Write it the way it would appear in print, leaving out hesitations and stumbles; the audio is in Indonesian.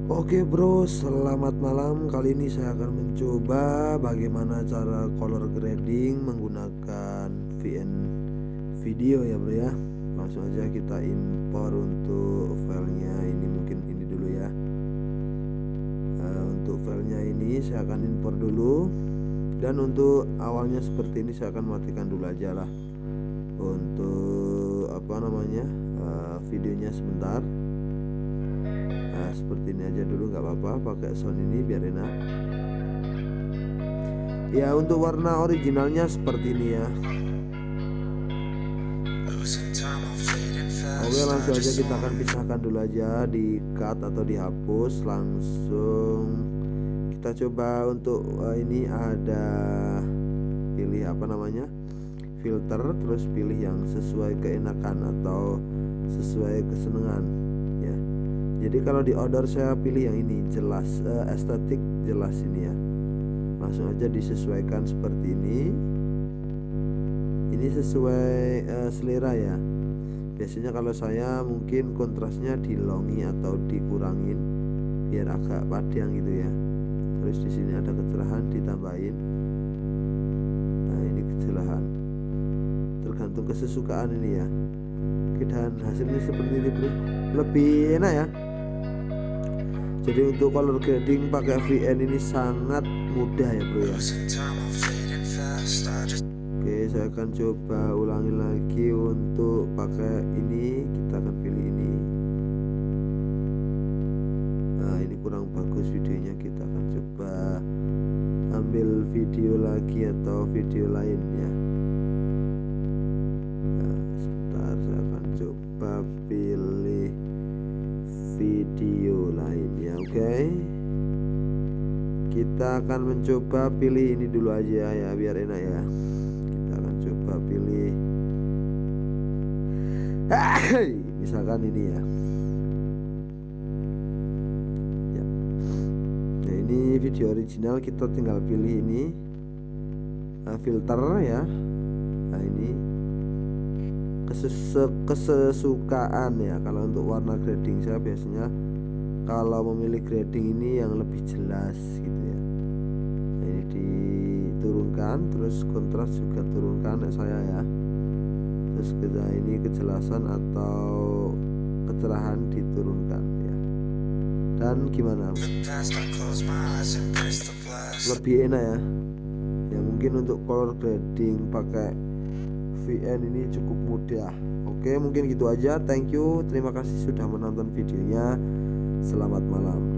Oke bro, selamat malam. Kali ini saya akan mencoba bagaimana cara color grading menggunakan VN video ya bro ya. Langsung aja kita import untuk filenya. Ini mungkin ini dulu ya. Untuk filenya ini saya akan import dulu. Dan untuk awalnya seperti ini saya akan matikan dulu aja lah. Untuk videonya sebentar. Nah, seperti ini aja dulu nggak apa-apa, pakai sound ini biar enak ya. Untuk warna originalnya seperti ini ya. Oke, langsung aja kita akan pisahkan dulu aja, di cut atau dihapus. Langsung kita coba untuk ini ada pilih filter, terus pilih yang sesuai keenakan atau sesuai kesenangan ya. Jadi kalau di order saya pilih yang ini, jelas estetik jelas ini ya. Langsung aja disesuaikan seperti ini. Ini sesuai selera ya. Biasanya kalau saya mungkin kontrasnya dilongi atau dikurangin biar agak padang gitu ya. Terus di sini ada kecerahan ditambahin. Nah, ini kecerahan. Tergantung kesesukaan ini ya. Dan hasilnya seperti ini bro. Lebih enak ya. Jadi untuk color grading pakai VN ini sangat mudah ya bro ya. Oke, saya akan coba ulangi lagi untuk pakai ini. Kita akan pilih ini. Nah, ini kurang bagus videonya. Kita akan coba ambil video lagi atau video lain ya. Nah, sebentar, saya akan coba pilih video lain ya. Oke, kita akan mencoba pilih ini dulu aja ya biar enak ya. Kita akan coba pilih misalkan ini ya. Nah, ini video original, kita tinggal pilih ini filter ya. Nah, ini kesesukaan ya. Kalau untuk warna grading saya biasanya kalau memilih grading ini yang lebih jelas gitu ya. Nah, ini diturunkan, terus kontras juga turunkan saya ya. Terus kita ini kejelasan atau kecerahan diturunkan ya. Dan gimana? Lebih enak ya. Ya mungkin untuk color grading pakai VN ini cukup mudah. Oke, mungkin gitu aja. Thank you, terima kasih sudah menonton videonya. Selamat malam.